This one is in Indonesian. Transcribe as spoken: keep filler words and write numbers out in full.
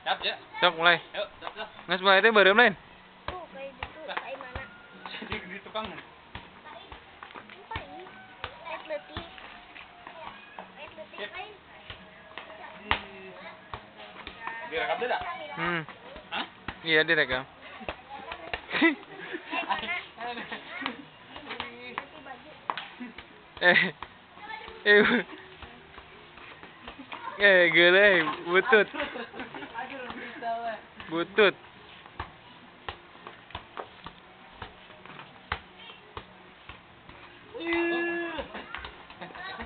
Siap ya. Sok mulai. Yuk, siap, siap. Nges mulai teh beureum lain. Tuh, kayak gitu. Kayak mana? Di, di tukang. Apa ini? Atletik. Atletik lain. Direkam tidak? Hmm. Hah? Iya direkam. eh. Eh. Eh, geuleuh butut. Butut.